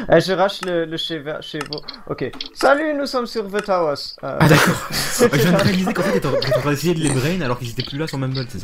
Eh, je rach le chez vous. Ok. Salut, nous sommes sur The Towers. Ah d'accord. Je viens de réaliser qu'en fait t'étais en train d'essayer de les brain alors qu'ils étaient plus là sur Mumble, c'est ça?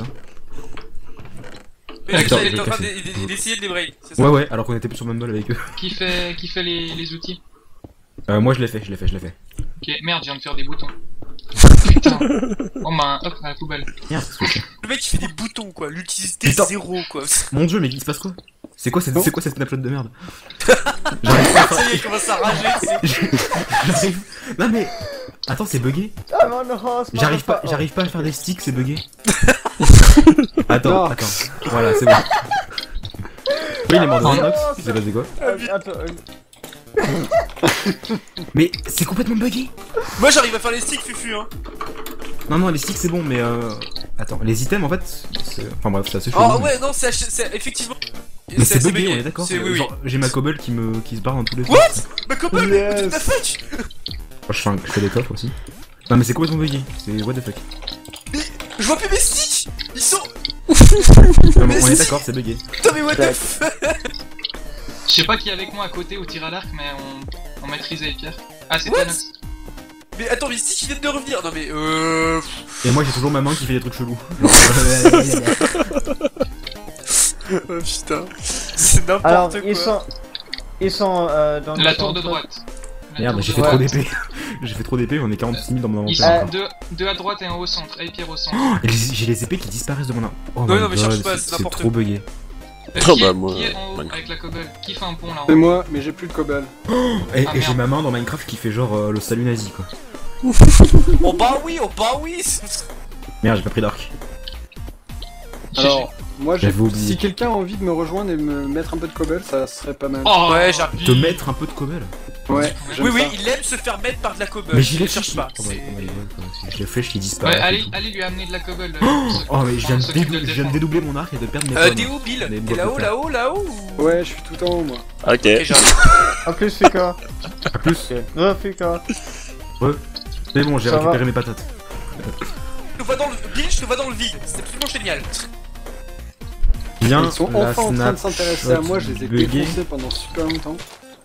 Mais Attends, il est je en train vais d'essayer de les brain, c'est ça? Ouais ouais, alors qu'on était plus sur Mumble avec eux. Qui fait les outils? Moi je l'ai fait. Ok, merde, je viens de faire des boutons. Putain. Bon bah, hop, à la poubelle. Merde, qu'est-ce que c'est? Le mec il fait des boutons quoi, l'utilité Putain. 0 quoi. Mon dieu, mais il se passe quoi? C'est quoi cette snapshot de merde? Ça y est, il commence à rager, J'arrive. Non mais. Attends, c'est bugué? I'm on the horse, J'arrive pas à faire des sticks, c'est bugué. Attends. Voilà, c'est bon. Oui, il est mort de Rhinox, il s'est passé quoi? Attends. Mais c'est complètement bugué! Moi j'arrive à faire les sticks fufu hein. Non, les sticks c'est bon, mais attends, les items en fait, enfin bref, c'est assez chaud. Oh ouais, non, c'est effectivement. Mais c'est bugué, on est d'accord? Oui. Genre, j'ai ma cobble qui se barre dans tous les sens. What? Ma cobble, Yes. what the fuck? Je fais des coffres aussi. Non mais c'est complètement bugué, c'est what the fuck. Mais je vois plus mes sticks. Ils sont. Non, mais on est d'accord, c'est bugué. Putain mais what the fuck? Je sais pas qui est avec moi à côté au tir à l'arc, mais on maîtrise les pierres. Ah, c'est What? Thanos. Mais attends, mes sticks ils viennent de revenir. Non mais Et moi j'ai toujours ma main qui fait des trucs chelous. Oh putain. C'est Alors, n'importe quoi. ils sont dans La le tour de centre. droite. La Merde, tour j'ai de fait droite. trop d'épée. J'ai fait trop d'épée, on est 46 000 dans mon Ils inventaire. sont deux à droite et un au centre. Et pierre au centre. Et j'ai les épées qui disparaissent de mon Oh Ouais, my non, mais god, cherche pas, c'est n'importe trop bugué. Qui est moi, qui est en haut Minecraft. avec la cobble? Qui fait un pont là en C'est haut? moi, mais j'ai plus de cobble. Et Ah, j'ai merde. ma main dans Minecraft qui fait genre le salut nazi quoi. Oh bah oui. Merde, j'ai pas pris d'arc. Alors, moi, J'avais oublié. si quelqu'un a envie de me rejoindre et me mettre un peu de cobble, ça serait pas mal. Oh Ouais, j'arrive. Te mettre un peu de cobble. Ouais, j'aime Oui, ça. il aime se faire mettre par de la cobble. Mais j'y ne ai cherche pas. c'est- J'ai la flèche qui disparaît. Ouais, et allez, tout. allez lui amener de la cobble. Oh mais je viens s'occupe de le je viens de défendre. dédoubler mon arc et de perdre mes pommes. T'es où, Bill? Des T'es blocs de là-haut, fer. là-haut ou... Ouais, je suis tout en haut, moi. Ok. Ok, j'arrive. En plus, Fika. A plus. Ouais, Fika. Mais bon, j'ai Ça récupéré va. mes patates. Je te vois dans le... Bill, je te vois dans le vide. C'est absolument génial. Bien, Ils sont la enfin en train de snap s'intéresser à moi, je les ai buggée. défoncés pendant super longtemps.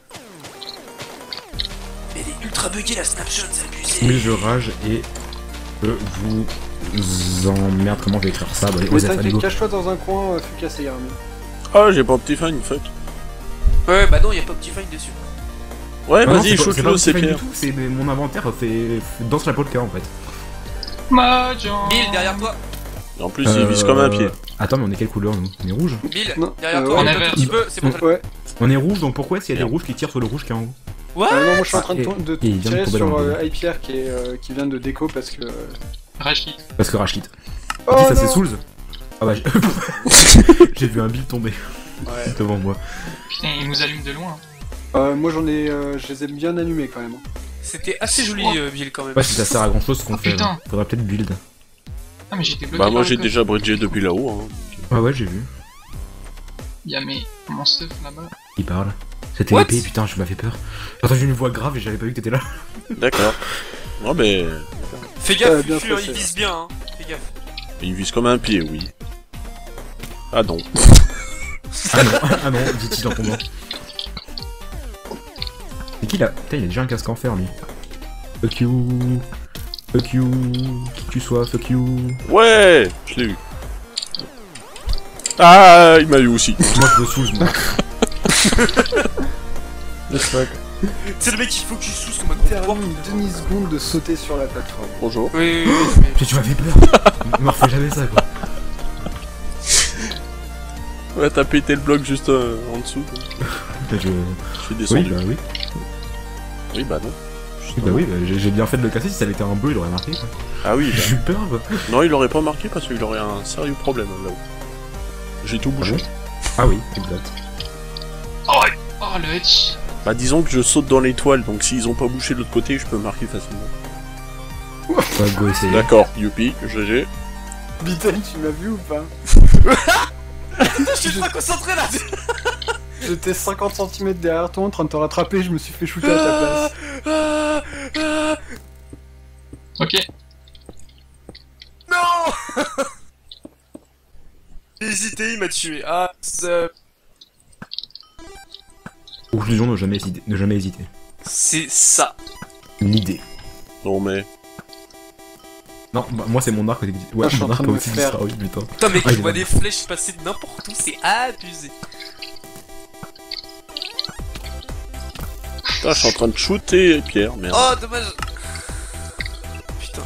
Mais elle est ultra buggée la snapshot, c'est abusé. Mais je rage et je vous emmerde. Comment je vais écrire ça? Bah, allez, Mais Osef, allez, t'inquiète, go. cache-toi dans un coin, Fuka, c'est Yarmi. Ah, j'ai pas Optifine, fuck. Ouais, bah non, y'a pas Optifine dessus. Ouais, Non, non, vas-y, c'est pas shoot-le, c'est Optifine pire. du tout, c'est mon inventaire fait danse la polka en fait. Mahjong. Bill, derrière toi. En plus, il vise comme un pied. Attends, mais on est quelle couleur nous? On est rouge. Bill, Non, derrière ouais. toi, On on est est un vert. petit peu, c'est bon. Ouais. On est rouge, donc pourquoi est-ce qu'il y a des Merde. rouges qui tirent sur le rouge qui est en haut? Ah non, moi je suis en train et- de et il vient de tirer tomber sur dans le Hypierre qui vient de déco parce que... Rashid. Parce que Rashid. Oh Ok, ça c'est non. Souls. Ah bah j'ai vu un bill tomber Ouais. devant moi. Putain, il nous allume de loin. Moi j'en ai... je les ai bien allumés quand même. C'était assez joli, Bill, quand même. Ouais, si ça sert à grand chose ce qu'on Oh, fait. putain. Là. Faudra peut-être build. Ah, mais j'étais bloqué. Bah, moi par j'ai le déjà bridgé depuis là-haut. Hein. Ouais, j'ai vu. Il y a mon stuff là-bas. Il parle. C'était What? épée, putain, je m'as fait peur. J'ai entendu une voix grave et j'avais pas vu que t'étais là. D'accord. Non, mais. Fais gaffe, bien Fufu, hein, fait, il vise bien, hein. Fais gaffe. Il vise comme un pied, oui. Ah non. Ah non, dit-il en tombant. C'est qui là? Putain, il a déjà un casque en fer lui. Fuck you. Fuck you. Qui que tu sois, fuck you. Ouais, je l'ai eu. Ah, il m'a eu aussi. Moi je veux Souls, moi. C'est le mec qui faut que je sous comme un gros Littéralement porc. une demi-seconde de sauter sur la plateforme. Bonjour. Oui, oui, oui, Putain, tu m'as fait peur. Ne me refais jamais ça quoi. Ouais, t'as pété le bloc juste en dessous. quoi. Je... Je suis Oui, descendu. bah oui. Oui, bah non. Oui, bah oui, bah, j'ai bien fait de le casser. Si ça avait été un bleu, il aurait marqué quoi. Ah oui, bah. J'ai eu peur quoi. Non, il aurait pas marqué parce qu'il aurait un sérieux problème là-haut. J'ai tout bouché. Ah oui, exact. Oh, le hedge. Bah disons que je saute dans l'étoile, donc s'ils ont pas bouché de l'autre côté, je peux marquer facilement. Bah, go essayer. D'accord, youpi, GG. Bitten, tu m'as vu ou pas? Putain, je suis pas concentré là. J'étais 50 cm derrière toi en train de te rattraper, je me suis fait shooter à ta place. Ok. Non. J'ai hésité, il m'a tué. Ah, ça... Ouh, Conclusion, ne jamais hésiter. C'est ça. L'idée. Non mais... Non, bah, moi c'est mon arc. Ouais, Ah, je suis en mon train arc de me aussi faire- disparu, putain. Putain, mec, Ah, je il est vois là. des flèches passer de n'importe où, c'est abusé. Putain, je suis en train de shooter Pierre, merde. Oh, dommage. Putain.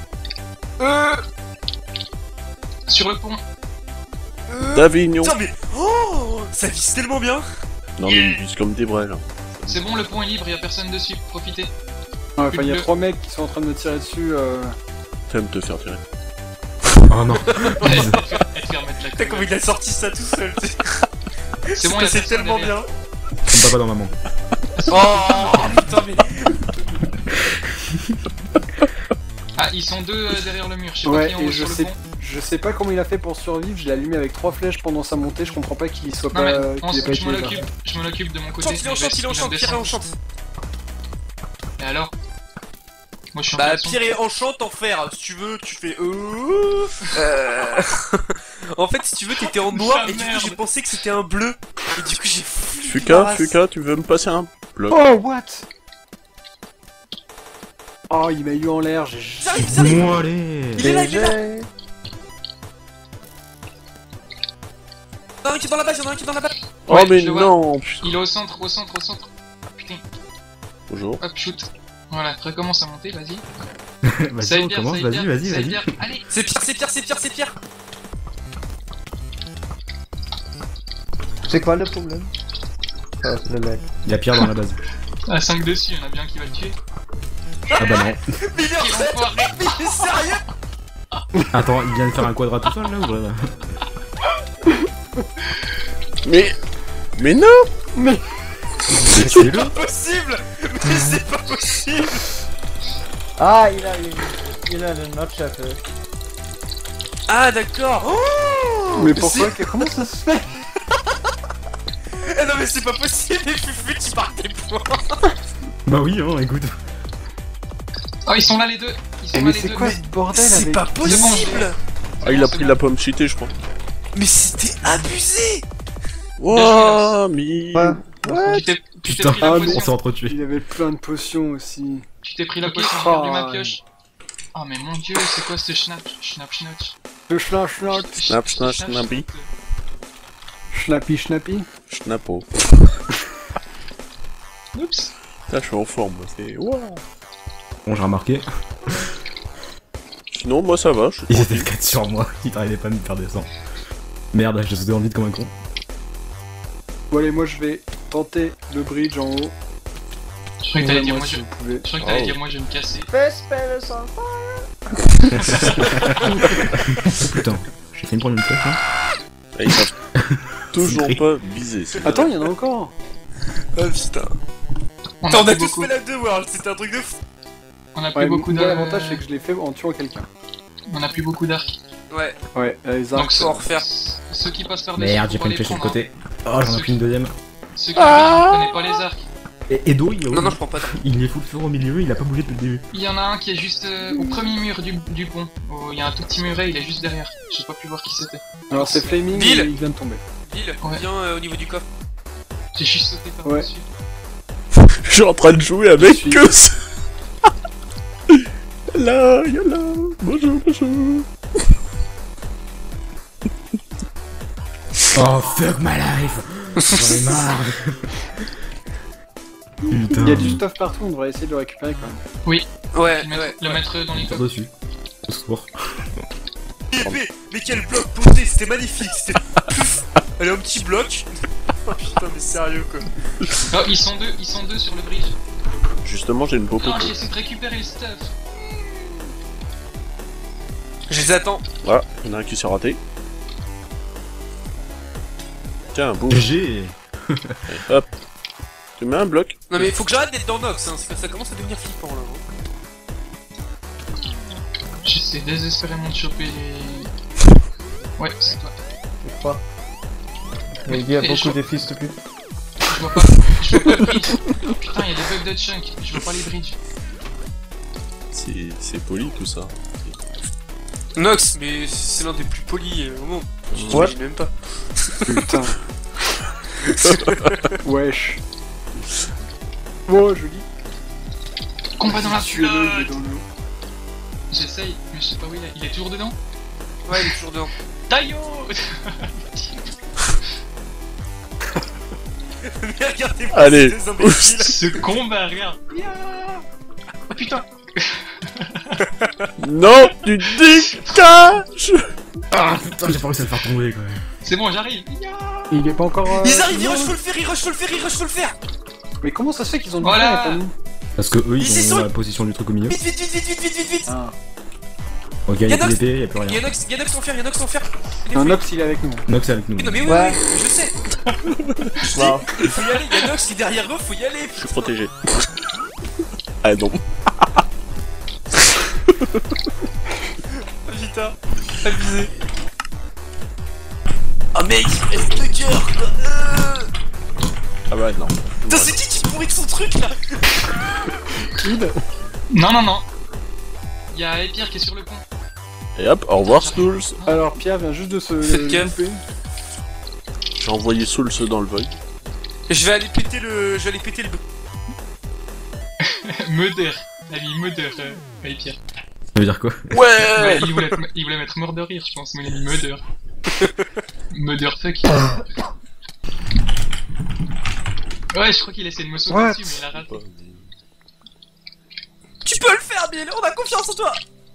Sur le pont. D'Avignon. Putain, mais. Oh, ça vise tellement bien. Non mais ils visent comme des brels. Hein. C'est bon, le pont est libre, y'a personne dessus. Profitez. Ouais, enfin, il y a Le- 3 mecs qui sont en train de me tirer dessus. T'aimes te faire tirer. Oh non. Et faire mettre la Putain, comment il a sorti ça tout seul, tu sais. C'est bon, y'a C'est personne tellement derrière. bien. Tombe pas dans maman. Oh, putain, mais. Ah, ils sont deux derrière le mur. Je sais Ouais, pas qui est en et haut je sur sais, le pont. je sais pas comment il a fait pour survivre. Je l'ai allumé avec 3 flèches pendant sa montée. Je comprends pas qu'il soit Non, mais pas. Qu'il ait pas je été m'en là. occupe. Je m'en occupe de mon côté. Chante, il enchante, il enchante, Pierre enchante. Et alors? Moi je suis en Bah, garçon. Pierre et enchante en fer. Si tu veux, tu fais. En fait, si tu veux, t'étais en noir Ah, et du coup, merde. j'ai pensé que c'était un bleu. Et du coup, j'ai flippé ma Fuka, race. Fuka, tu veux me passer un bloc? Oh, what? Oh, il m'a eu en l'air. J'ai. Ça arrive, ça arrive. Bon, allez. Il est là, il est là. GG. Il y en a un qui est dans la base, il y en a un qui est dans la base. Oh Ouais, mais je le vois. non putain. Il est au centre. Putain, Bonjour. hop, shoot. Voilà, recommence à monter, vas-y. Vas-y, Ça on aide bien, commence, ça aide bien, vas-y, ça aide vas-y. bien. Allez. C'est Pierre. C'est quoi le problème? Oh, le mec. Il y a Pierre dans la base. À 5 dessus, il y en a bien qui va le tuer. Ah bah non. Mais il est Quel enfoiré. Mais il est sérieux? Attends, il vient de faire un quadrat tout seul là ou voilà? Mais non. C'est le. Possible. Mais c'est pas possible. Ah, il a le notch à faire. Ah, d'accord. Oh, Mais pourquoi? Comment ça se fait? Eh non, mais c'est pas possible. Les Fufu, tu marques des points. Bah oui, hein, écoute. Oh, ils sont là les deux. Ils sont Mais là les c'est deux. quoi ce bordel C'est avec... pas possible. Ah il a pris la pomme cheatée je crois. Mais c'était abusé. Wouah mi. Ouais. Tu t'es Putain, pris la ah, on potion. s'est entretués. Il avait plein de potions aussi. Tu t'es pris la potion, j'ai Oh, perdu ma ouais. pioche. Oh mais mon dieu, c'est quoi ce schnapp? Le schnap, Snap, snap, snappy. Schnappy, schnappy. Schnappo. Oups. Là je suis en forme, c'est... Wouah. Bon, j'ai remarqué. Sinon moi ça va, je suis Ils étaient tranquille. 4 sur moi, ils t'arrivaient pas à me faire descendre. Merde, je sauté en vide comme un con. Bon allez, moi je vais tenter le bridge en haut. Je croyais que t'allais dire Moi, moi si je... vous pouvez. Je croyais que t'allais Oh. dire moi je vais me casser. Fais spell sans Putain, j'ai fait une première flèche, hein. Ah, ils savent toujours C'est pas viser. c'est Attends, il y en a encore. Oh putain. On Attends, on a plus tous beaucoup. fait la 2 World, c'était un truc de fou. On a plus Ouais, beaucoup mon d'arcs. avantage c'est que je l'ai fait en tuant quelqu'un. On a plus beaucoup d'arcs. Ouais. Ouais, les Donc arcs. faut en refaire. Ceux qui passent par dessus. Merde, j'ai faut pris une pas les flèche sur le prendre, côté. Oh, j'en ai pris une deuxième. hein. Ceux qui ne connaissent pas les arcs. Et Edo, il est Non, non, je prends pas d'arc. il est full feu au milieu, il a pas bougé depuis le début. Il y en a un qui est juste au premier mur du pont. Oh, il y a un tout petit muret, il est juste derrière. J'ai pas pu voir qui c'était. Alors c'est Flaming, Bill. et il vient de tomber. Bill, Ouais. viens au niveau du coffre. J'ai juste sauté par Ouais. dessus. Je suis en train de jouer avec Je suis- que ça. Yalla, bonjour. Oh fuck my life. J'en ai marre. Putain. Il y a du stuff partout, on devrait essayer de le récupérer quand même. Ouais, Le mettre dans les Tire coffres. dessus. Au secours. Mais quel bloc posé, c'était magnifique. C'était. Allez, un petit bloc. Oh putain, mais sérieux quoi. Oh, ils sont deux sur le bridge. Justement j'ai une popo. Ah, j'ai essayé de récupérer le stuff. Je les attends. Voilà, il y en a un qui s'est raté. Tiens, boum, GG. hop. Tu mets un bloc. Non, mais faut que j'arrête d'être dans Nox, hein, parce que ça commence à devenir flippant là. J'essaie désespérément de choper les. Ouais, c'est toi. Je crois. Mais il y a Et beaucoup je- de fils de pute. Je vois pas le bridge. Putain, il y a des bugs de chunk. Je vois pas les bridges. C'est poli tout ça. Nox, mais c'est l'un des plus polis au monde. Ouais. J'imagine même pas. Putain. Wesh. Oh, joli. Combat dans la Tuez-le, il est flotte. dans l'eau. J'essaye, mais je sais pas où il est. Il est toujours dedans? Ouais, il est toujours dedans. Taillot. Mais regardez-moi, Allez. ces imbéciles. Ce combat, regarde. Oh putain. Non, tu dégages. Ah putain, j'ai pas réussi à le faire tomber quand même. C'est bon, j'arrive. Il est pas encore. Ils arrivent, ils non. rushent, faut le faire, ils rushent, faut le faire, ils rushent, faut le faire. Mais comment ça se fait qu'ils ont du Voilà. temps et pas nous? Parce que eux, Ils y ils sont. ont la position du truc au milieu. Vite, vite, vite, vite, vite, vite, vite, vite. Ah. Ok, y'a plus Yanox. d'épée, y'a plus rien. Yanox sans faire, Yanox sans faire. Un Nox, il est avec nous. Nox est avec nous. Non mais oui, Ouais. oui, je sais. Wow. Faut y aller, Yanox, il est derrière eux, faut y aller. Je suis protégé. Ah non. Vita, abusé. Ah mec, il reste 2 cœurs. Ah bah non. Putain, c'est qui pourrit de son truc là? Kid. Non, non, non. Y'a Epierre qui est sur le pont. Et hop, au revoir Souls. Alors, Pierre vient juste de se. Faites gaffe. louper. J'ai envoyé Souls dans le void. Je vais aller péter le. Murder. Elle dit Murder, Epierre. Ça veut dire quoi? Ouais, il voulait mettre mort de rire, je pense, mais il a mis Murder. Murder fuck. Ouais, je crois qu'il essaie de me sauter What? dessus, mais il a raté. Tu peux le faire, Bill, on a confiance en toi.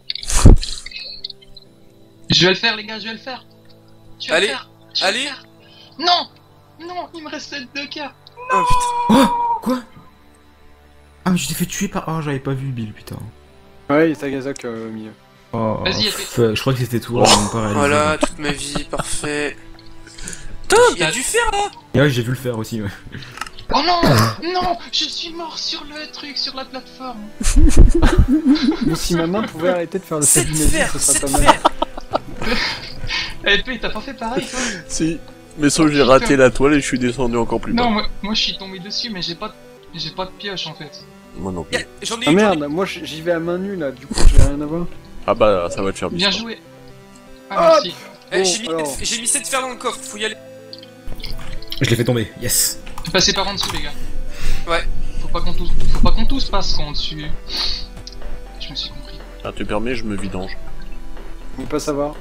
Je vais le faire, les gars, je vais le faire. Je vais Allez, le faire. Je vais allez. le faire. Non. Non, il me reste 2 cœurs. Oh putain. Oh quoi? Ah mais je t'ai fait tuer par... Oh j'avais pas vu Bill putain. Ouais, il est Tagazak au milieu. Oh, Vas-y, fuck, je crois que c'était tout, j'ai même pas réalisé. Voilà, toute ma vie, parfait. Putain, il y a du fer là. Et ouais, j'ai vu le faire aussi, ouais. Oh non. Non, je suis mort sur le truc, sur la plateforme. Mais si ma main pouvait arrêter de faire le 7 salut nazi, fer, ce serait 7 pas mal. fer. Eh, t'as pas fait pareil, toi? Si. Mais sauf j'ai raté la toile et je suis descendu encore plus bas. Non, moi je suis tombé dessus, mais j'ai pas de pioche en fait. Moi non plus. J'en ai Ah eu. merde, moi j'y vais à main nue là, du coup j'ai rien à voir. Ah bah ça va te faire Bien bizarre. joué. Ah, merci. Eh, Bon, alors. j'ai mis 7 fer dans le coffre, faut y aller. Je l'ai fait tomber, yes. Passez par en dessous, les gars. Ouais. Faut pas qu'on tous passe en dessus. Je me suis compris. Ah tu permets, je me vidange. On peut pas savoir.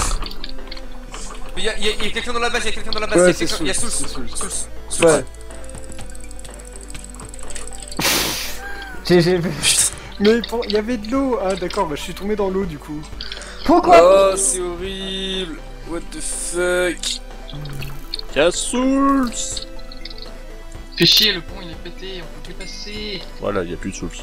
Il y a quelqu'un dans la base, il y a quelqu'un dans la base, Ouais, il y a c'est Souls. Souls, c'est Souls. Souls. Ouais. GG. Mais il y avait de l'eau. Ah d'accord, bah je suis tombé dans l'eau du coup. Pourquoi? Oh, c'est horrible. What the fuck. Y'a Souls. Fais chier, le pont il est pété, on peut plus passer. Voilà, y'a plus de Souls.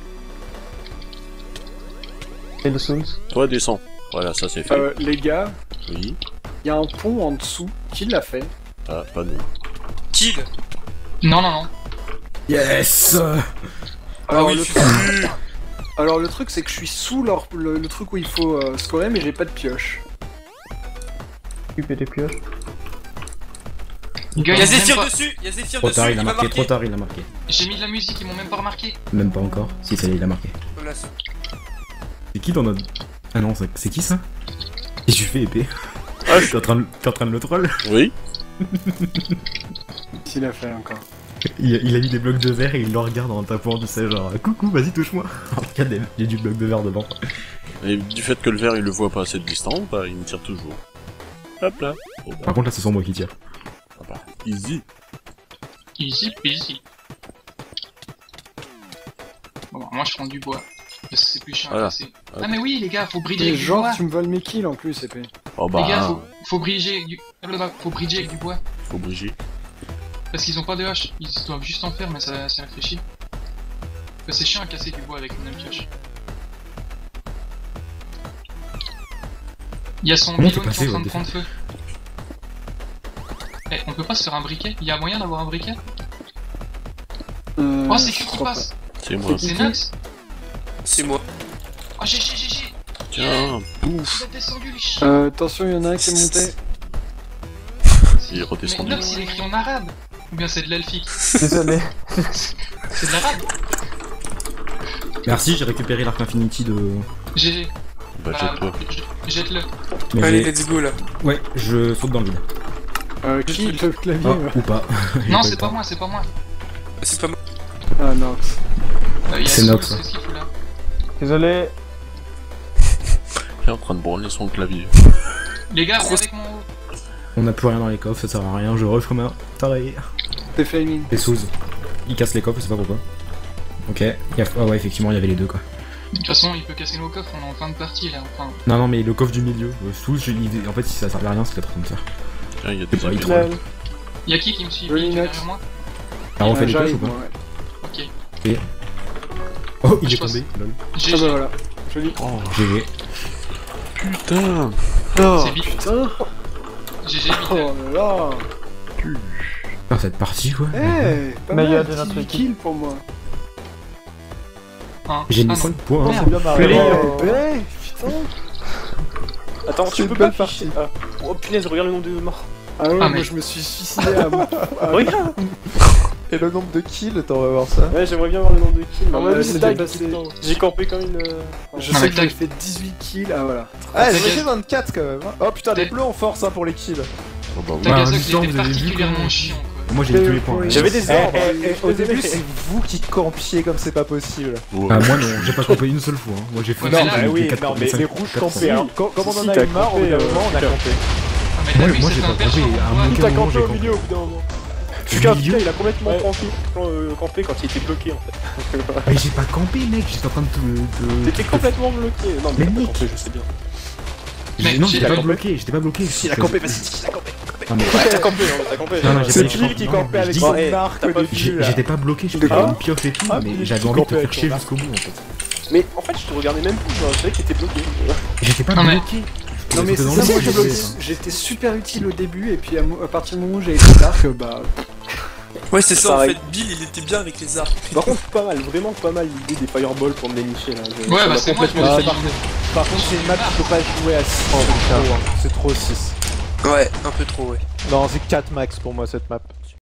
Et le Souls. Toi descends. Voilà, ça c'est fait. Les gars, Oui. il y a un pont en dessous. Qui l'a fait? Ah, pas nous. Kid. Non, non, non. Yes. Alors, oui, le je suis truc... Alors le truc c'est que je suis sous le truc où il faut scorer mais j'ai pas de pioche. Occuper des pioches. Il y a Zephyr dessus, il y a Zephyr Trop dessus, tard, il a m'a marqué, trop tard, il a marqué. J'ai mis de la musique, ils m'ont même pas remarqué. Même pas encore. Si, ça y est, il a marqué. Voilà, C'est qui dans notre... Ah non, c'est qui ça? Et je fais épée. Ah, T'es en train de le troll? Oui. S'il a fait encore. Il a mis des blocs de verre et il le regarde en tapant, tu sais, genre coucou, vas-y, touche-moi. Regardez, il y a du bloc de verre devant. Et du fait que le verre il le voit pas assez de distance, bah il me tire toujours. Hop là. Oh, bah, Par contre, là, c'est sur moi qui tire. ah bah, easy. Easy peasy. Bon, bah, moi je prends du bois. Parce que c'est plus chiant à Voilà. casser. Ah, mais oui, les gars, faut bridger Et avec du genre bois. tu me voles mes kills en plus épée. Oh Les gars, bah, faut bridger avec du... Faut bridger avec du bois. faut briger. Parce qu'ils ont pas de hache. Ils doivent juste en faire, mais ça fait chier. Parce que c'est chiant à casser du bois avec une même pioche. Il y a son Comment pylône t'es qui est en passé, train de prendre feu. Eh, on peut pas se faire un briquet? Il y a moyen d'avoir un briquet? Oh, c'est qui je qui crois passe? C'est moi. C'est Nox? C'est moi. Oh, GG! Tiens, pouf. Il a descendu les chiens! Attention, il y en a un qui est monté. Il est redescendu. Mais Nox, il écrit en arabe! Ou bien c'est de l'elfique? Désolé. C'est de l'arabe! Merci, j'ai récupéré l'arc infinity de... GG. Bah jette-toi. Jette-le. Mais Allez, j'ai- let's go là. Ouais, je saute dans le vide. Qui le clavier Ah, ou pas. J'ai Non, eu c'est le pas temps. moi, c'est pas moi. C'est pas moi. Ah, Nox. Il y a C'est Souls, Nox, ouais. qu'est-ce qu'il fout là? Désolé. Il est en train de branler son clavier. Les gars, viens avec moi. On a plus rien dans les coffres, ça sert à rien, je rush comme un taré. T'es flaming. Et Souls. Il casse les coffres, je sais pas pourquoi. Ok. Ah ouais, effectivement, il y avait les deux quoi. De toute façon, il peut casser nos coffres, on est en fin de partie là. Enfin, Non, non, mais le coffre du milieu. Souls, en fait, si ça servait à rien, ce qu'il est en train de faire. Tiens, il y a des Ouais, il amis. troll. y'a qui me suit? Joli Qui est Nox. derrière moi? Alors on fait les coffres ou J'arrive, pas moi, ouais. Ok. Oh, il Je est pense- tombé, lol. Ah GG. bah voilà. Joli. Oh, GG. putain. C'est vite. Putain. GG vite. Oh là là. Putain, cette partie quoi. Eh, pas Meilleur mal, de notre 18 équipe. kills pour moi. J'ai mis Ah, 5 points. On s'est bien marré. Eh, Oh. putain. Attends, tu C'est peux une pas belle partie. afficher. Ah. Oh punaise, regarde le nombre de morts. Ah ouais, Ah, moi mais- je me suis suicidé à Regarde. Et le nombre de kills, attends, on va voir ça. Ouais, j'aimerais bien voir le nombre de kills. Ah mais ouais, j'ai c'est tag dépassé. tout le temps. J'ai campé comme une. Je Non, sais mais que j'ai tac. fait 18 kills, ah voilà. Ah, T'as j'ai gagné. fait 24 quand même. Hein. Oh putain, les bleus on force hein, pour les kills. Oh, bah, oui. Tagazok, justement, il était vous avez vu particulièrement comment- chiant quoi. Moi j'ai eu tous les points. ouais. J'avais des arbres. Au début, c'est vous qui campiez comme c'est pas possible. Ouais. Ah, moi non, j'ai pas campé une seule fois. Hein. Moi j'ai fait Ouais, ça, mais là, j'ai bah oui, fait quatre- non, mais cinq- les rouges quatre- campaient, hein. Comme on en Si, a t'as eu marre, au campé, bout d'un moment on a putain. campé. Ah, mais Moi, t'as vu, moi, c'était j'ai un pas perso campé, pour à moi. mon Tout quel a moment campé j'ai au campé. milieu au bout d'un moment. Au Putain, milieu il a complètement campé quand il était bloqué en fait. Mais j'ai pas campé mec, j'étais en train de te... T'étais complètement bloqué. Non, mais Mais t'as mec. campé, je sais bien. Mec, Non, j'ai j'étais pas campé. bloqué, j'étais pas bloqué. Il a campé, vas-y, il a campé. Non, mais... Ouais, t'as campé, hein, t'as campé. Non, non, j'ai C'est pas- lui qui non, campait mais avec je son dis- arc t'as pas au vu, début là. J'étais pas bloqué, je De faisais quoi une pioche et tout, Ah, mais mais j'avais tu envie de te campais faire avec chier ton jusqu'au bout en fait. Mais en fait, je te regardais même plus, je savais que t'étais bloqué. J'étais pas Non, mais- bloqué. Non mais J'étais c'est dans ça, le moi jeu, j'étais super utile au début et puis à partir du moment où j'ai été dark, bah... Ouais, c'est ça, Ça en règle. fait, Bill il était bien avec les arcs. Par contre, pas mal, vraiment pas mal l'idée des fireballs pour me dénicher là. Ouais, Ça bah m'a c'est moi, je complètement me déstabilisé. suis Par contre, c'est une map qu'il faut pas jouer à 6. C'est trop 6. Ouais, un peu trop, ouais. Non, c'est 4 max pour moi cette map.